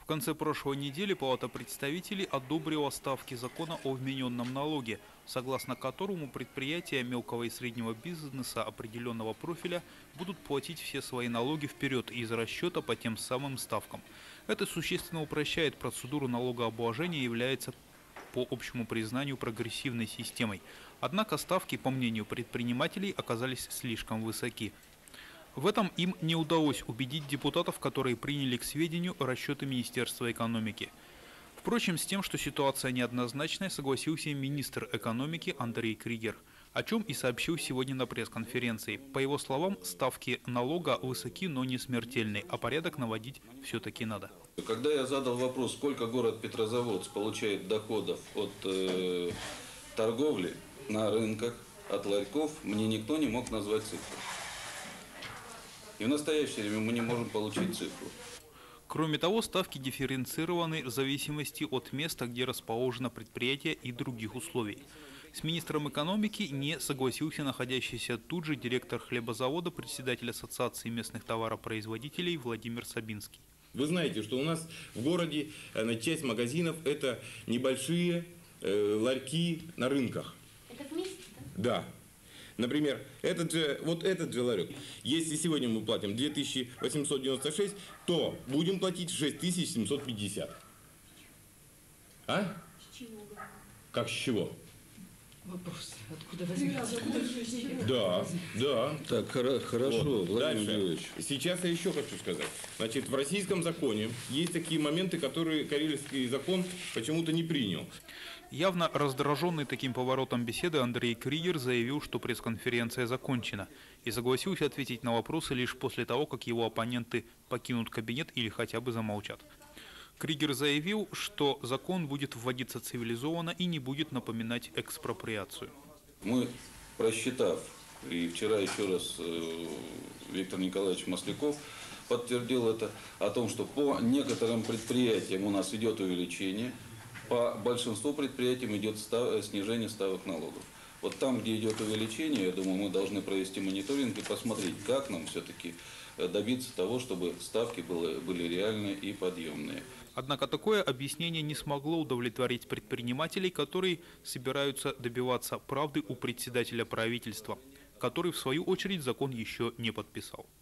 В конце прошлой недели Палата представителей одобрила ставки закона о вмененном налоге, согласно которому предприятия мелкого и среднего бизнеса определенного профиля будут платить все свои налоги вперед из расчета по тем самым ставкам. Это существенно упрощает процедуру налогообложения и является по общему признанию прогрессивной системой. Однако ставки, по мнению предпринимателей, оказались слишком высоки. В этом им не удалось убедить депутатов, которые приняли к сведению расчеты Министерства экономики. Впрочем, с тем, что ситуация неоднозначная, согласился министр экономики Андрей Кригер, о чем и сообщил сегодня на пресс-конференции. По его словам, ставки налога высоки, но не смертельны, а порядок наводить все-таки надо. Когда я задал вопрос, сколько город Петрозаводск получает доходов от торговли на рынках, от ларьков, мне никто не мог назвать цифру. И в настоящее время мы не можем получить цифру. Кроме того, ставки дифференцированы в зависимости от места, где расположено предприятие и других условий. С министром экономики не согласился находящийся тут же директор хлебозавода, председатель Ассоциации местных товаропроизводителей Владимир Сабинский. Вы знаете, что у нас в городе часть магазинов – это небольшие ларьки на рынках. Это в месте, да? Да. Например, этот же ларек, если сегодня мы платим 2896, то будем платить 6750. А? С чего? Как с чего? Вопрос, откуда возьмется? Да. Так, хорошо, вот. Владимир Дальше. Юрьевич. Сейчас я еще хочу сказать. Значит, в российском законе есть такие моменты, которые Карельский закон почему-то не принял. Явно раздраженный таким поворотом беседы, Андрей Кригер заявил, что пресс-конференция закончена, и согласился ответить на вопросы лишь после того, как его оппоненты покинут кабинет или хотя бы замолчат. Кригер заявил, что закон будет вводиться цивилизованно и не будет напоминать экспроприацию. Мы, просчитав, и вчера еще раз Виктор Николаевич Масляков подтвердил это, о том, что по некоторым предприятиям у нас идет увеличение, по большинству предприятиям идет снижение ставок налогов. Вот там, где идет увеличение, я думаю, мы должны провести мониторинг и посмотреть, как нам все-таки добиться того, чтобы ставки были реальные и подъемные. Однако такое объяснение не смогло удовлетворить предпринимателей, которые собираются добиваться правды у председателя правительства, который в свою очередь закон еще не подписал.